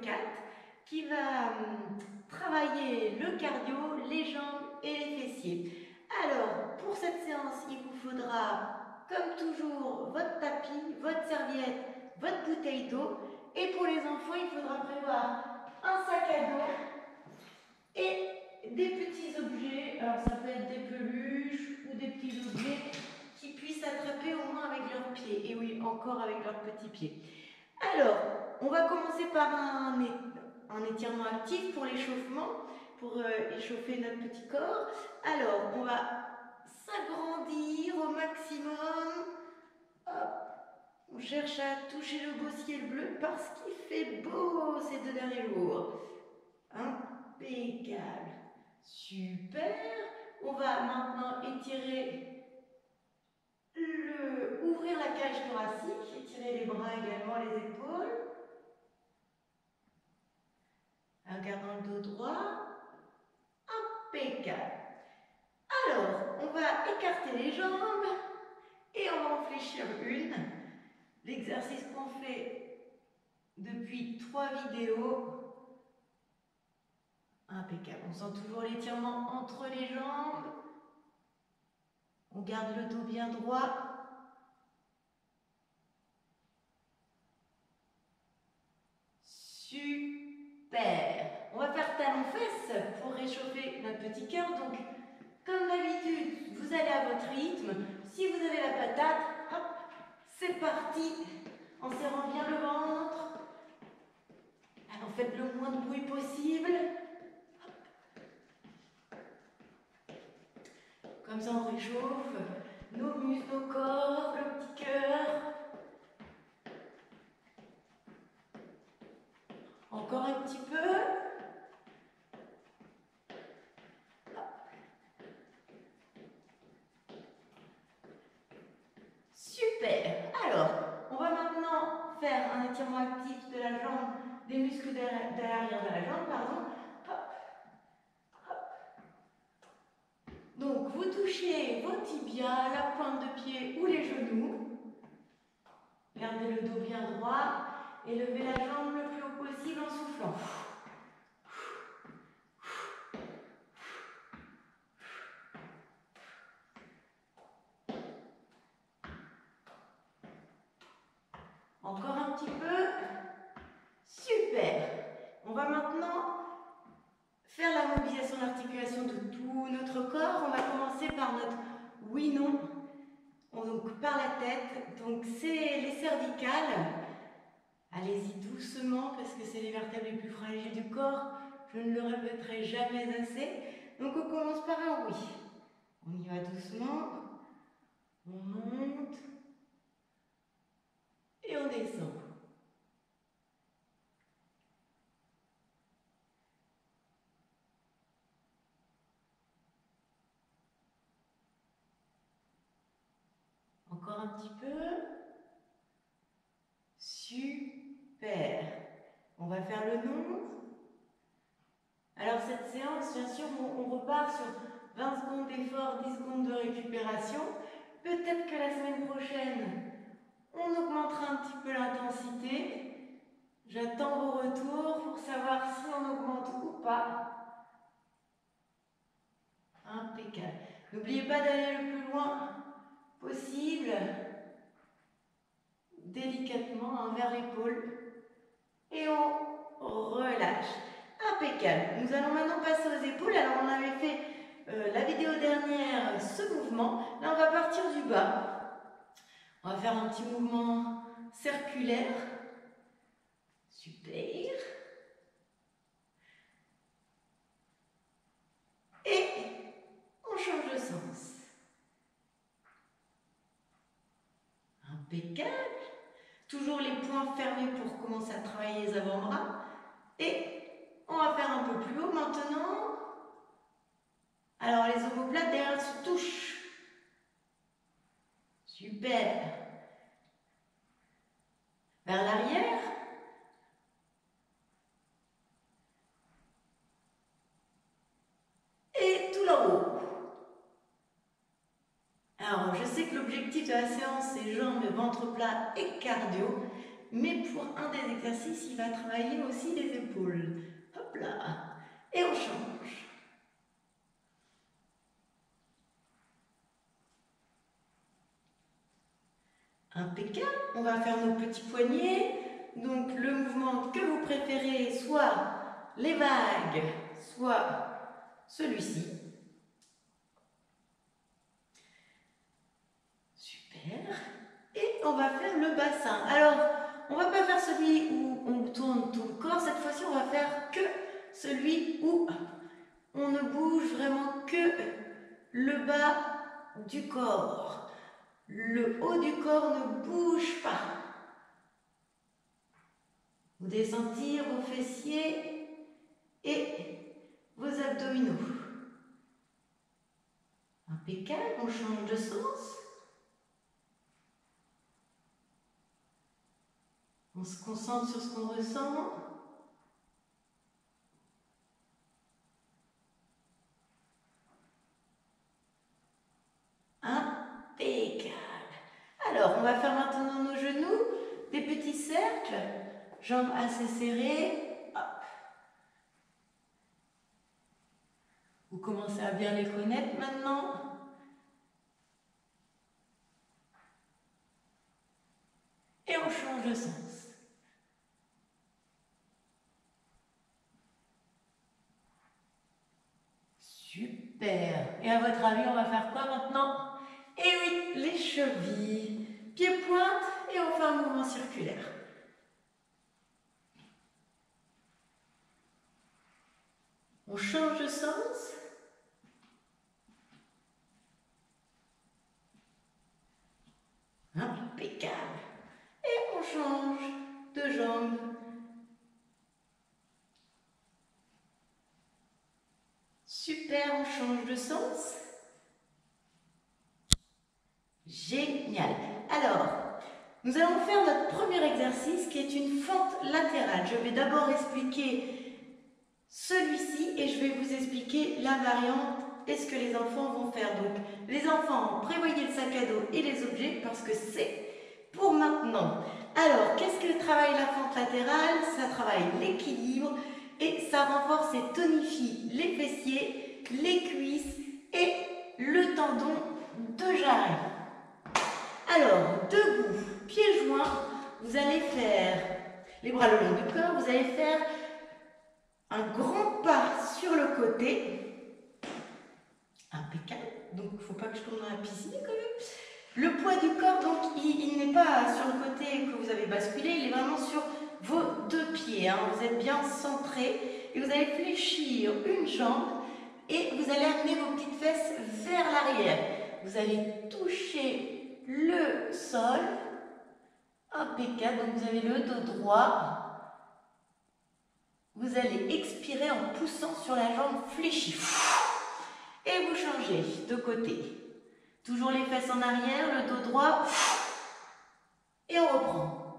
4 qui va travailler le cardio, les jambes et les fessiers. Alors, pour cette séance, il vous faudra, comme toujours, votre tapis, votre serviette, votre bouteille d'eau. Et pour les enfants, il faudra prévoir un sac à dos et des petits objets. Alors, ça peut être des peluches ou des petits objets qui puissent attraper au moins avec leurs pieds. Et oui, encore avec leurs petits pieds. Alors, on va commencer par un étirement actif pour l'échauffement, pour échauffer notre petit corps. Alors, on va s'agrandir au maximum. Hop. On cherche à toucher le beau ciel bleu parce qu'il fait beau ces 2 derniers jours. Impeccable. Super. On va maintenant ouvrir la cage thoracique, étirer les bras également, les épaules. En gardant le dos droit. Impeccable. Alors, on va écarter les jambes et on va en fléchir une. L'exercice qu'on fait depuis 3 vidéos. Impeccable. On sent toujours l'étirement entre les jambes. On garde le dos bien droit. Super. On va faire talons-fesses pour réchauffer notre petit cœur. Donc, comme d'habitude, vous allez à votre rythme. Si vous avez la patate, hop, c'est parti. En serrant bien le ventre. Alors, faites le moins de bruit possible. Comme ça, on réchauffe nos muscles, nos corps, le petit cœur. Encore un petit peu. Super. Alors, on va maintenant faire un étirement actif de la jambe, des muscles de l'arrière de la jambe, pardon. Hop. Hop. Donc, vous touchez vos tibias, la pointe de pied ou les genoux. Gardez le dos bien droit et levez la jambe le plus haut possible en soufflant. Encore un petit peu. Super. On va maintenant faire la mobilisation d'articulation de tout notre corps. On va commencer par notre oui-non. Donc par la tête. Donc c'est les cervicales. Allez-y doucement parce que c'est les vertèbres les plus fragiles du corps. Je ne le répéterai jamais assez. Donc on commence par un oui. On y va doucement. On monte. Et on descend. Encore un petit peu. Super. On va faire le non. Alors cette séance, bien sûr, on repart sur 20 secondes d'effort, 10 secondes de récupération. Peut-être que la semaine prochaine, on augmentera un petit peu l'intensité. J'attends vos retours pour savoir si on augmente ou pas. Impeccable. N'oubliez pas d'aller le plus loin possible, délicatement, vers l'épaule. Et on relâche. Impeccable. Nous allons maintenant passer aux épaules. Alors on avait fait la vidéo dernière ce mouvement. Là on va partir du bas. On va faire un petit mouvement circulaire. Super. Et on change de sens. Impeccable. Toujours les poings fermés pour commencer à travailler les avant-bras. Et on va faire un peu plus haut maintenant. Alors les omoplates derrière se touchent. Super. Vers l'arrière. Et tout là-haut. Alors je sais que l'objectif de la séance c'est jambes, ventre plat et cardio. mais pour un des exercices, il va travailler aussi les épaules. Hop là. Et on change. Impeccable. On va faire nos petits poignets. Donc le mouvement que vous préférez, soit les vagues, soit celui-ci. Super. Et on va faire le bassin. Alors, on ne va pas faire celui où on tourne tout le corps. Cette fois-ci, on va faire que celui où on ne bouge vraiment que le bas du corps. Le haut du corps ne bouge pas. Vous devez sentir vos fessiers et vos abdominaux. Impeccable, on change de sens. On se concentre sur ce qu'on ressent. Impeccable. Alors, on va faire maintenant nos genoux, des petits cercles, jambes assez serrées. Hop. Vous commencez à bien les connaître maintenant. Et on change de sens. Super. Et à votre avis, on va faire quoi maintenant? Et oui, les chevilles. Pieds-pointe et on fait un mouvement circulaire. On change de sens. Impeccable. Et on change de jambe. Super, on change de sens. Génial. Alors, nous allons faire notre premier exercice qui est une fente latérale. Je vais d'abord expliquer celui-ci et je vais vous expliquer la variante et ce que les enfants vont faire. Donc, les enfants, prévoyez le sac à dos et les objets parce que c'est pour maintenant. Alors, qu'est-ce que travaille la fente latérale? Ça travaille l'équilibre et ça renforce et tonifie les fessiers, les cuisses et le tendon de jarret. Alors, debout, pieds joints, vous allez faire les bras le long du corps, vous allez faire un grand pas sur le côté. Impeccable. Donc, il ne faut pas que je tombe dans la piscine quand même. Le poids du corps, donc, il n'est pas sur le côté que vous avez basculé, il est vraiment sur vos deux pieds. Hein. Vous êtes bien centré et vous allez fléchir une jambe et vous allez amener vos petites fesses vers l'arrière. Vous allez toucher le sol. Impeccable. Donc, vous avez le dos droit. Vous allez expirer en poussant sur la jambe fléchie. Et vous changez de côté. Toujours les fesses en arrière, le dos droit. Et on reprend.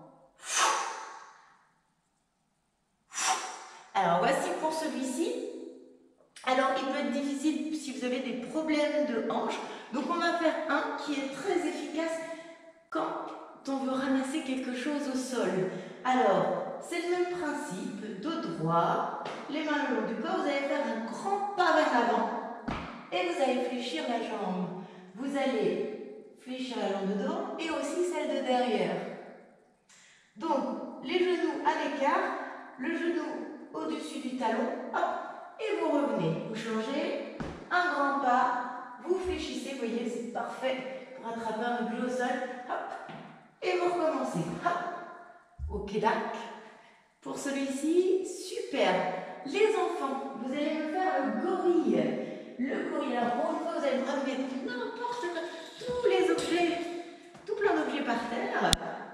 Alors, voici pour celui-ci. Alors, il peut être difficile si vous avez des problèmes de hanche. Donc, on va faire un qui est très efficace quand on veut ramasser quelque chose au sol. Alors, c'est le même principe. Dos droit, les mains le long du corps. Vous allez faire un grand pas vers l'avant. Et vous allez fléchir la jambe. Vous allez fléchir la jambe de devant et aussi celle de derrière. Donc, les genoux à l'écart, le genou au-dessus du talon, hop, et vous revenez. Vous changez, un grand pas, vous fléchissez, vous voyez, c'est parfait pour attraper un objet au sol, hop, et vous recommencez, hop, ok, dac. Pour celui-ci, super. Les enfants, vous allez me faire le gorille. Le gorille, alors pour une fois, vous allez me ramener n'importe quoi, tous les objets, tout plein d'objets par terre.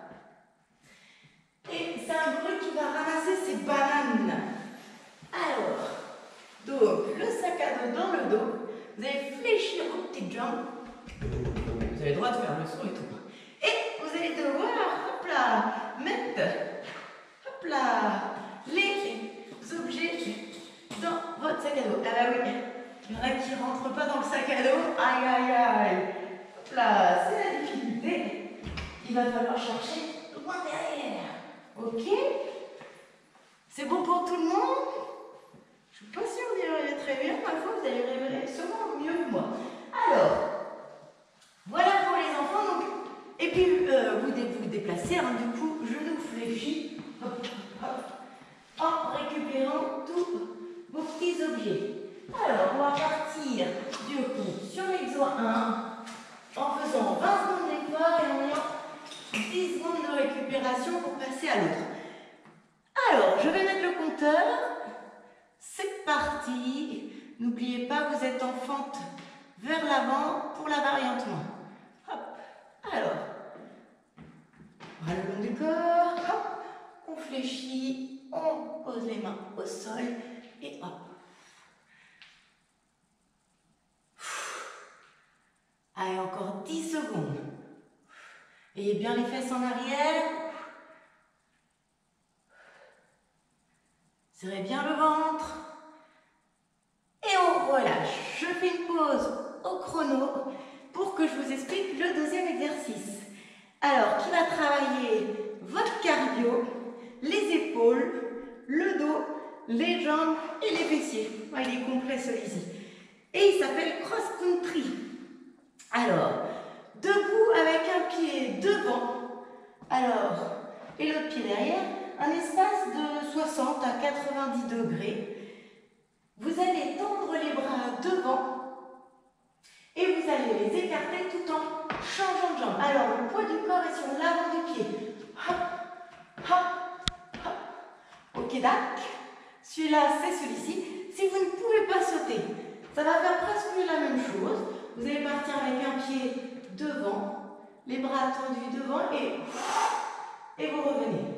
Et c'est un gorille qui va ramasser ses bananes. Alors, donc, le sac à dos dans le dos, vous allez fléchir vos petites jambes. Vous avez le droit de faire le son et tout. Et vous allez devoir, hop là, mettre, hop là, les objets dans votre sac à dos. Ah bah oui. Il y en a qui ne rentrent pas dans le sac à dos. Aïe, aïe, aïe. Hop là, c'est la difficulté. Il va falloir chercher loin derrière. Ok. C'est bon pour tout le monde? Je suis pas sûre d'y arriver très bien, ma foi, vous allez révéler sûrement mieux que moi. Alors, voilà pour les enfants. Donc, et puis, vous déplacez, hein, du coup, genou fléchi, hop, hop, en récupérant tous vos petits objets. Alors, on va partir du coup sur l'exo 1 en faisant 20 secondes d'effort et en ayant 10 secondes de récupération pour passer à l'autre. Alors, je vais mettre le compteur. C'est parti. N'oubliez pas, vous êtes en fente vers l'avant pour la variante moins. Hop. Alors, bras le long du corps. Hop. On fléchit. On pose les mains au sol. Et hop. Allez, encore 10 secondes. Ayez bien les fesses en arrière. Serrez bien le ventre. Et on relâche. Je fais une pause au chrono pour que je vous explique le deuxième exercice. Alors, qui va travailler votre cardio, les épaules, le dos, les jambes et les fessiers. Ouais, il est complet celui-ci. Et il s'appelle cross country. Alors, debout avec un pied devant, alors, et l'autre pied derrière, un espace de 60 à 90 degrés. Vous allez tendre les bras devant et vous allez les écarter tout en changeant de jambe. Alors, le poids du corps est sur l'avant du pied. Hop, hop, hop. Ok, dac. Celui-là, c'est celui-ci. Si vous ne pouvez pas sauter, ça va faire presque la même chose. Vous allez partir avec un pied devant, les bras tendus devant et vous revenez.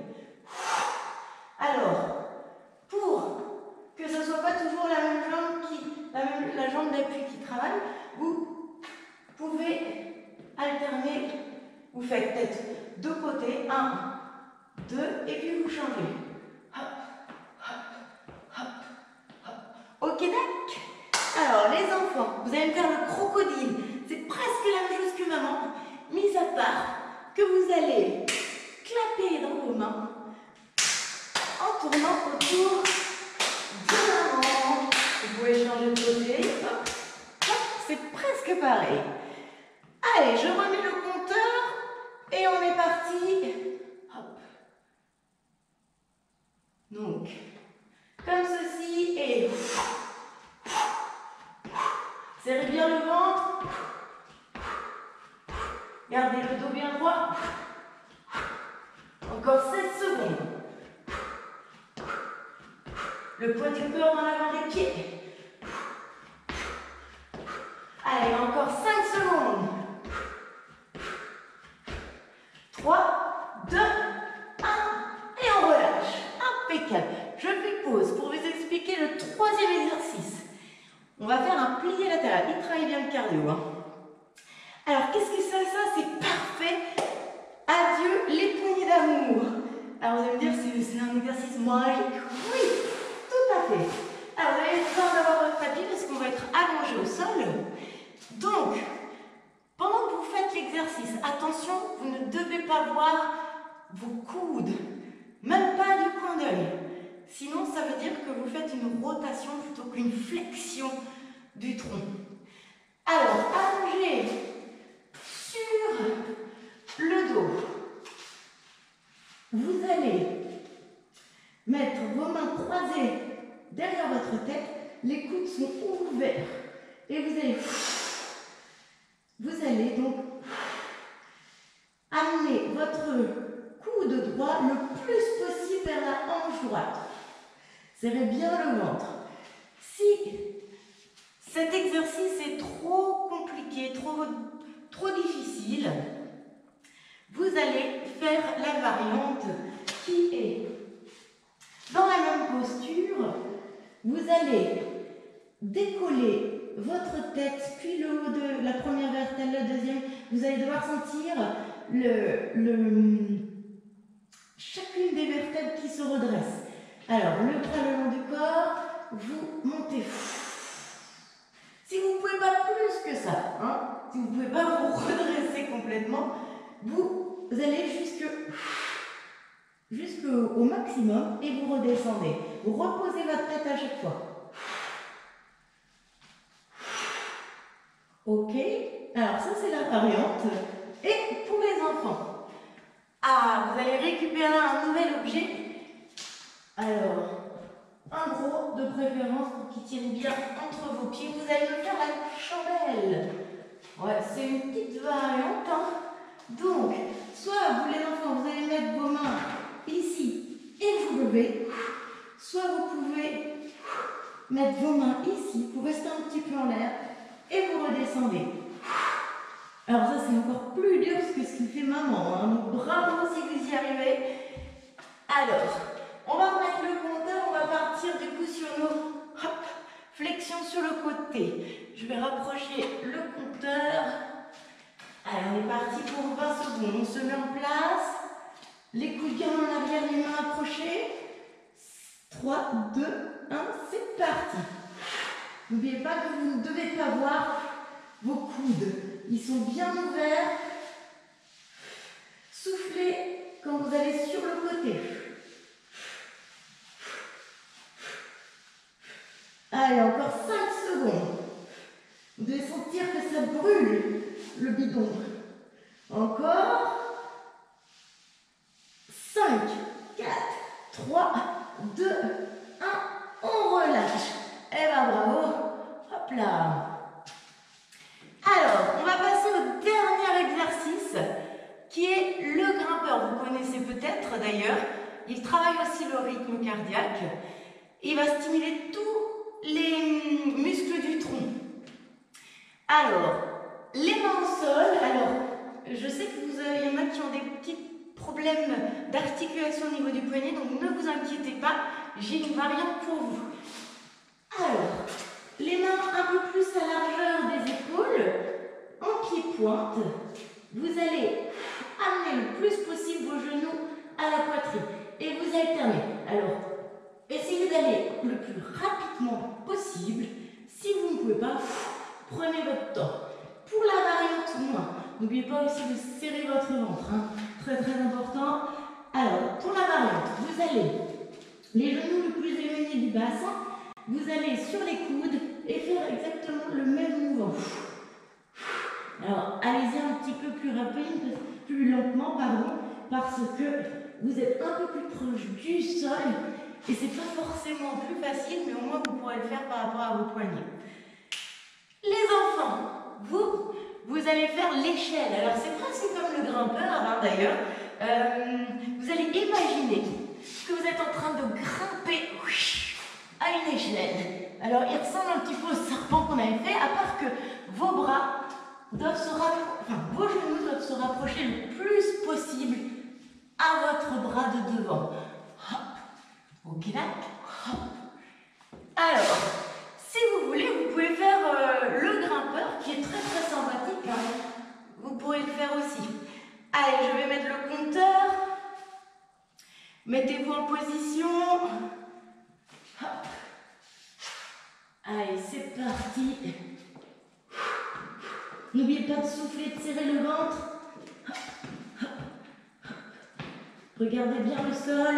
Alors, pour que ce ne soit pas toujours la même jambe la jambe d'appui qui travaille, vous pouvez alterner. Vous faites peut-être deux côtés, 1, 2, et puis vous changez. Hop, hop, hop, hop. Ok, dac. Alors, les enfants, vous allez me faire le crocodile. C'est presque la même chose que maman, mis à part que vous allez clapper dans vos mains en tournant autour de maman. Vous pouvez changer de côté. Hop, hop, c'est presque pareil. Allez, je remets le compteur et on est parti. Hop. Donc, comme ceci et serrez bien le ventre. Gardez le dos bien droit. Encore 16 secondes. Le poids du corps en avant des pieds. Allez, encore 5 secondes. 3, 2, 1. Et on relâche. Impeccable. Je fais pause pour vous expliquer le troisième exercice. On va faire un plié latéral. Il travaille bien le cardio. Hein. Alors, qu'est-ce que c'est ça? C'est parfait. Adieu les poignées d'amour. Alors, vous allez me dire, c'est un exercice magique. Oui, tout à fait. Alors, vous avez besoin d'avoir votre tapis parce qu'on va être allongé au sol. Donc, pendant que vous faites l'exercice, attention, vous ne devez pas voir vos coudes, même pas du coin d'œil. Sinon, ça veut dire que vous faites une rotation plutôt qu'une flexion du tronc. Alors, allongez sur le dos. Vous allez mettre vos mains croisées derrière votre tête. Les coudes sont ouverts. Et vous allez donc amener votre coude droit le plus possible vers la hanche droite. Serrez bien le ventre. Si cet exercice est trop compliqué, trop difficile, vous allez faire la variante qui est dans la même posture. Vous allez décoller votre tête, puis le haut de la première vertèbre, la deuxième. Vous allez devoir sentir chacune des vertèbres qui se redresse. Alors, le bras le long du corps, vous montez. Si vous ne pouvez pas plus que ça, hein, si vous ne pouvez pas vous redresser complètement, vous allez jusqu'au maximum et vous redescendez. Vous reposez votre tête à chaque fois. Ok, alors ça c'est la variante. Et pour les enfants, vous allez récupérer un nouvel objet. Alors, un gros de préférence pour qu'il tienne bien entre vos pieds. Vous allez me faire la chandelle. Ouais, c'est une petite variante. Donc, soit vous les enfants, vous allez mettre vos mains ici et vous levez. Soit vous pouvez mettre vos mains ici pour rester un petit peu en l'air et vous redescendez. Alors ça c'est encore plus dur que ce que fait maman. Donc bravo si vous y arrivez. Alors, on va remettre le compteur, on va partir du coup sur nos flexions sur le côté. Je vais rapprocher le compteur. Allez, on est parti pour 20 secondes. On se met en place. Les coudes bien en arrière, les mains approchées. 3, 2, 1, c'est parti. N'oubliez pas que vous ne devez pas voir vos coudes. Ils sont bien ouverts. Soufflez quand vous allez sur le côté. Allez, encore 5 secondes. Vous devez sentir que ça brûle le bidon. Encore. 5, 4, 3, 2, 1. On relâche. Et bien bravo. Hop là. Alors, on va passer au dernier exercice qui est le grimpeur. Vous connaissez peut-être d'ailleurs. Il travaille aussi le rythme cardiaque. Il va stimuler tous les muscles du tronc. Alors, les mains au sol. Alors, je sais que il y en a qui ont des petits problèmes d'articulation au niveau du poignet, donc ne vous inquiétez pas, j'ai une variante pour vous. Alors, les mains un peu plus à largeur des épaules, en pied-pointe, vous allez amener le plus possible vos genoux à la poitrine et vous alternez. Alors, essayez d'aller le plus rapidement possible. Si vous ne pouvez pas, prenez votre temps. Pour la variante moins, n'oubliez pas aussi de serrer votre ventre, très très important. Alors, pour la variante, vous allez les genoux le plus éloignés du bassin, vous allez sur les coudes et faire exactement le même mouvement. Alors, allez-y un petit peu plus rapide, plus lentement, parce que vous êtes un peu plus proche du sol et c'est pas forcément plus facile, mais au moins vous pourrez le faire par rapport à vos poignets. Les enfants, vous allez faire l'échelle. Alors, c'est presque comme le grimpeur, d'ailleurs. Vous allez imaginer que vous êtes en train de grimper à une échelle. Alors, il ressemble un petit peu au serpent qu'on avait fait, à part que vos bras doivent se rapprocher, vos genoux doivent se rapprocher le plus possible à votre bras de devant. Hop, ok là, hop. Alors, si vous voulez, vous pouvez faire le grimpeur qui est très très sympathique. Vous pourrez le faire aussi. Allez, je vais mettre le compteur. Mettez-vous en position. Hop. Allez, c'est parti. N'oubliez pas de souffler, de serrer le ventre. Hop, hop, hop. Regardez bien le sol.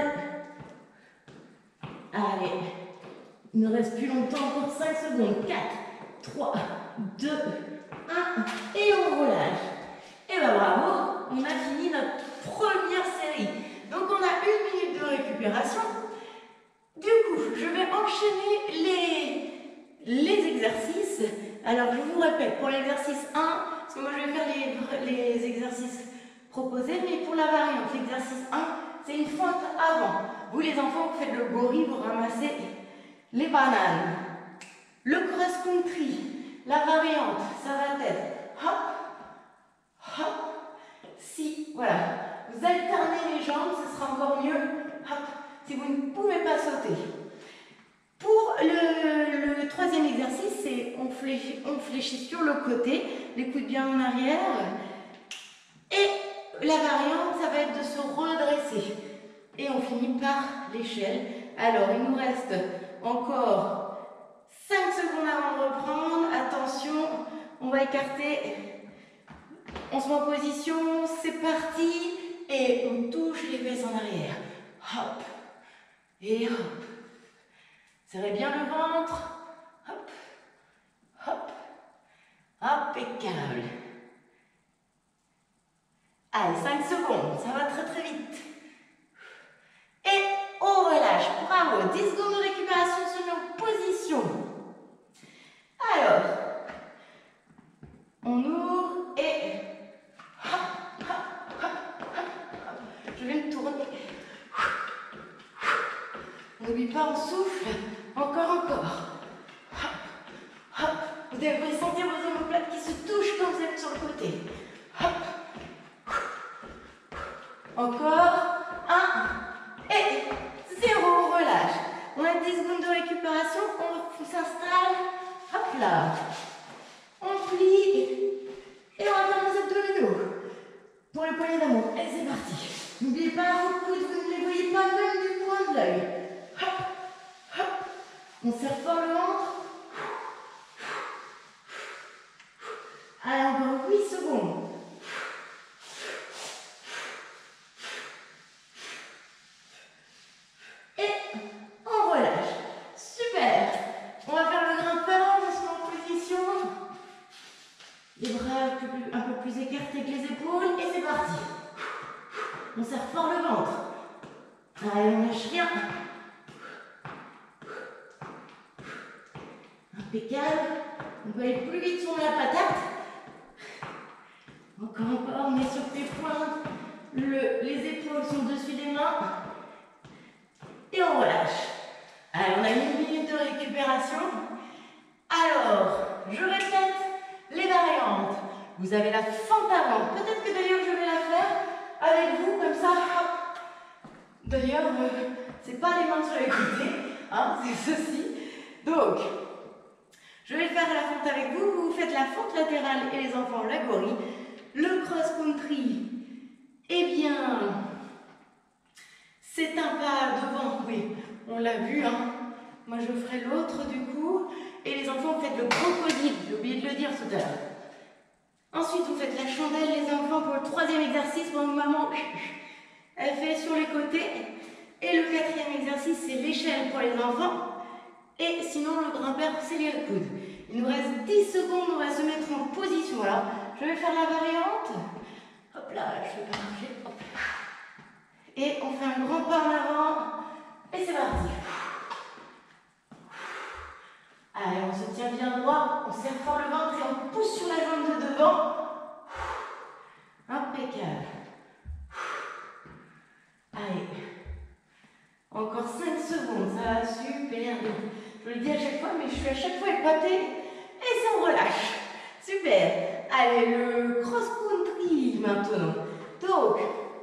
Allez, il ne reste plus longtemps, encore 5 secondes. 4, 3, 2, 1. Et on relâche. Et bien bravo, on a fini notre première série. Donc on a 1 minute de récupération. Du coup, je vais enchaîner les exercices. Alors je vous répète, pour l'exercice 1, parce que moi je vais faire les exercices proposés, mais pour la variante, l'exercice 1, c'est une fente avant. Vous les enfants, vous faites le gorille, vous ramassez les bananes. Le cross-country, la variante, ça va être hop, hop, si, voilà. Vous alternez les jambes, ce sera encore mieux, hop, si vous ne pouvez pas sauter. Pour le troisième exercice, c'est on fléchit sur le côté, les coudes bien en arrière. Et la variante, ça va être de se redresser. Et on finit par l'échelle. Alors, il nous reste encore 5 secondes avant de reprendre. Attention, on va écarter. On se met en position, c'est parti. Et on touche les fesses en arrière. hop, et hop. Serrez bien le ventre, hop, hop, impeccable. Allez, 5 secondes, ça va très très vite. Et on relâche, bravo, 10 secondes de récupération, se met en position. Alors, on ouvre et hop, hop, hop, hop, hop. Je vais me tourner. N'oublie pas, on souffle, encore. Hop, hop. Vous devez sentir vos omoplates qui se touchent quand vous êtes sur le côté. Hop. Encore, 1 et 0, on relâche. On a 10 secondes de récupération, on s'installe, hop là. On plie et on va faire nos abdominaux pour les poignées d'amour. Et c'est parti. N'oubliez pas vos coudes, vous ne les voyez pas même du coin de l'œil. Hop, hop. On serre fort le ventre. Allez, encore 8 secondes. Et on relâche. Super. On va faire le grimpeur, on se met en position. Les bras un peu plus écartés que les épaules. Et c'est parti. On serre fort le ventre. Allez, on lâche rien. Impeccable. On peut aller plus vite sur la patate. Encore, on est sur tes pointes. Les épaules sont au-dessus des mains. Et on relâche. Allez, on a 1 minute de récupération. Alors, je répète les variantes. Vous avez la fente avant. Peut-être que d'ailleurs je vais la faire avec vous, comme ça. D'ailleurs, c'est pas les mains sur les côtés, hein, c'est ceci. Donc, je vais faire la fente avec vous. Vous faites la fente latérale et les enfants la gorille. Le cross-country, eh bien, c'est un pas devant, oui, on l'a vu, hein. Moi, je ferai l'autre du coup. Et les enfants, vous faites le crocodile, j'ai oublié de le dire tout à l'heure. Ensuite, vous faites la chandelle, les enfants, pour le 3e exercice, pendant que maman, elle fait sur les côtés. Et le 4e exercice, c'est l'échelle pour les enfants. Et sinon, le grimpeur, c'est les coudes. Il nous reste 10 secondes, on va se mettre en position. Alors, je vais faire la variante. Hop là, je vais pas marcher. Hop. Et on fait un grand pas en avant. Et c'est parti. Allez, on se tient bien droit. On serre fort le ventre et on pousse sur la jambe de devant. Impeccable. Allez. Encore 5 secondes. Ça va super vite. Je le dis à chaque fois, mais je suis à chaque fois épatée. Et ça, on relâche. Super. Allez, le cross-country maintenant. Donc,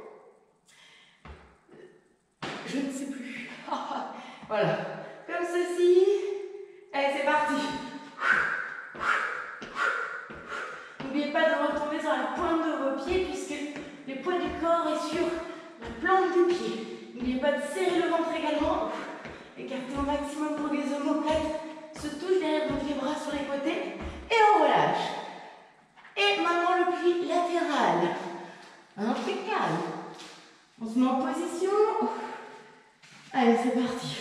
je ne sais plus. Voilà. Comme ceci. Allez, c'est parti. N'oubliez pas de retomber sur la pointe de vos pieds puisque le poids du corps est sur la plante du pied. N'oubliez pas de serrer le ventre également. Écartez au maximum pour que les omoplates se touchent derrière, donc les bras sur les côtés. Et on relâche. Et maintenant le pli latéral. Impeccable. On se met en position. Allez, c'est parti.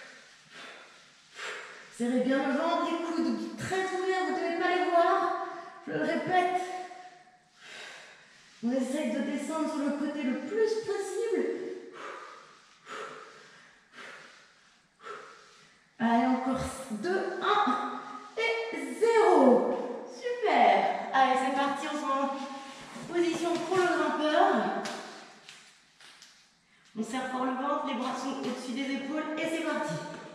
Serrez bien le ventre, les coudes très ouverts, vous ne devez pas les voir. Je le répète. On essaye de descendre sur le côté le plus possible. Allez, encore 2, 1 et 0. Super. Allez, c'est parti, on se met en position pour le grimpeur. On serre fort le ventre, les bras sont au-dessus des épaules et c'est parti.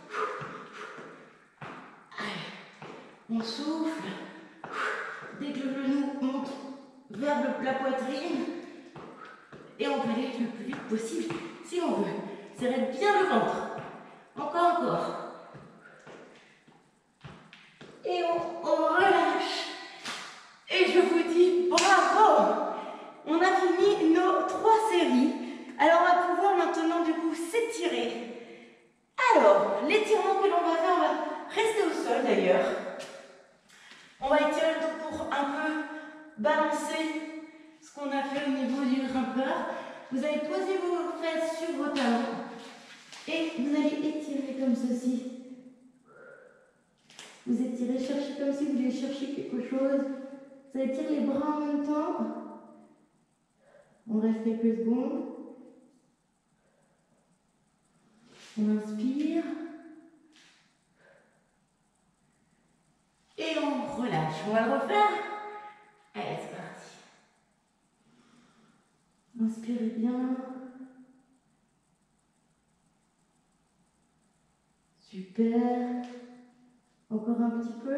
Allez, on souffle. Dès que le genou monte vers la poitrine, et on peut aller le plus vite possible si on veut. Serrez bien le ventre. Encore. Et on relâche. Et je vous dis bravo. On a fini nos 3 séries. Alors on va pouvoir maintenant du coup s'étirer. Alors, l'étirement que l'on va faire, on va rester au sol d'ailleurs. On va étirer le dos pour un peu balancer ce qu'on a fait au niveau du grimpeur. Vous allez poser vos fesses sur vos talons. Et vous allez étirer comme ceci. Vous étirez, cherchez comme si vous vouliez chercher quelque chose. Vous étirez les bras en même temps. On reste quelques secondes. On inspire. Et on relâche. On va le refaire. Allez, c'est parti. Inspirez bien. Super. Encore un petit peu.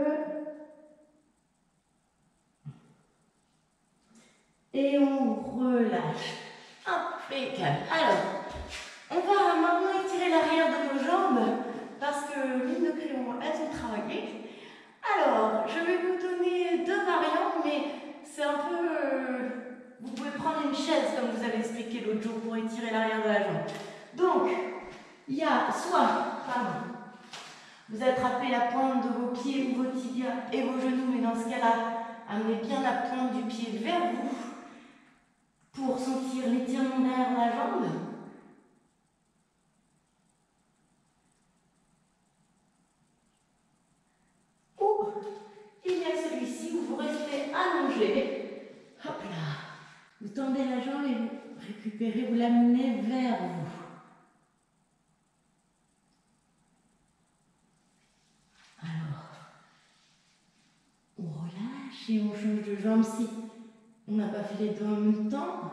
Et on relâche. Impeccable. Alors, on va maintenant étirer l'arrière de nos jambes parce que les nœuds crayons, elles ont travaillé. Alors, je vais vous donner deux variantes, mais c'est un peu... vous pouvez prendre une chaise comme vous avez expliqué l'autre jour pour étirer l'arrière de la jambe. Donc, il y a soit, vous attrapez la pointe de vos pieds ou vos tibias et vos genoux, mais dans ce cas-là, amenez bien la pointe du pied vers vous pour sentir l'étirement derrière la jambe. Ou il y a celui-ci où vous restez allongé. Hop là. Vous tendez la jambe et vous récupérez, vous l'amenez vers vous. On relâche et on change de jambe si on n'a pas fait les deux en même temps.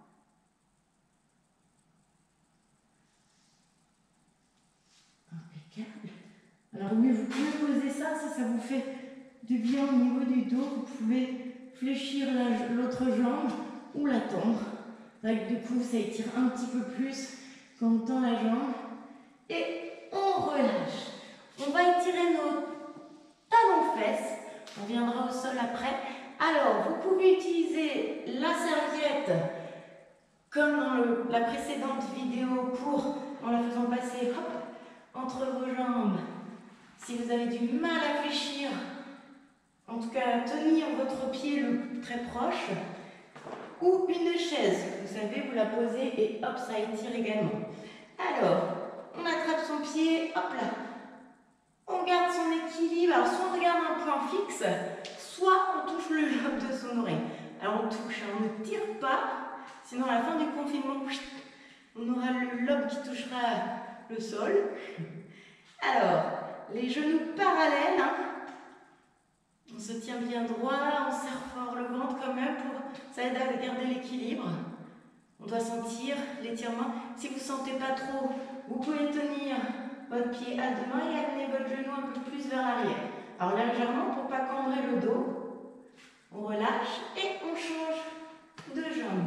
Impeccable. Alors oui, vous pouvez poser ça si ça vous fait du bien au niveau du dos. Vous pouvez fléchir l'autre jambe ou la tendre. Donc, du coup, ça étire un petit peu plus quand on tend la jambe. Et on relâche. On va étirer nos talons-fesses. On viendra au sol après. Alors, vous pouvez utiliser la serviette comme dans la précédente vidéo en la faisant passer hop, entre vos jambes. Si vous avez du mal à fléchir, en tout cas à tenir votre pied très proche, ou une chaise. Vous savez, vous la posez et hop, ça étire également. Alors, on attrape son pied, hop là. On garde son équilibre. Alors, soit on regarde un point fixe, soit on touche le lobe de son oreille. Alors, on touche, on ne tire pas, sinon à la fin du confinement, on aura le lobe qui touchera le sol. Alors, les genoux parallèles, on se tient bien droit, on serre fort le ventre quand même, ça aide à garder l'équilibre. On doit sentir l'étirement. Si vous ne sentez pas trop, vous pouvez tenir votre pied à deux mains et amener votre genou un peu plus vers l'arrière. Alors légèrement pour ne pas cambrer le dos. On relâche et on change de jambe.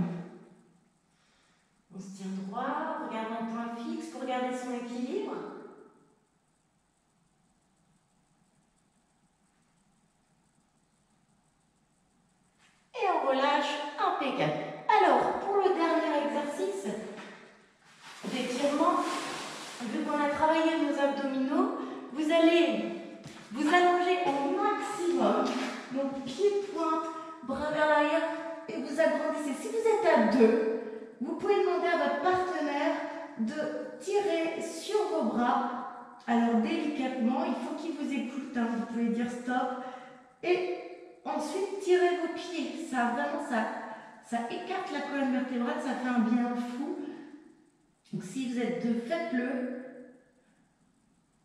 On se tient droit, on regarde un point fixe pour garder son équilibre. Et on relâche, impeccable. Alors, pour le dernier exercice d'étirement, vu qu'on a travaillé nos abdominaux, vous allez vous allonger au maximum, donc pied-pointe, bras vers l'arrière, et vous agrandissez. Si vous êtes à deux, vous pouvez demander à votre partenaire de tirer sur vos bras. Alors délicatement, il faut qu'il vous écoute, vous pouvez dire stop, et ensuite tirez vos pieds. Ça vraiment, ça écarte la colonne vertébrale, ça fait un bien fou. Donc si vous êtes deux, faites-le.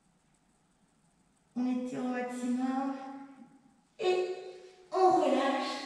On étire au maximum et on relâche.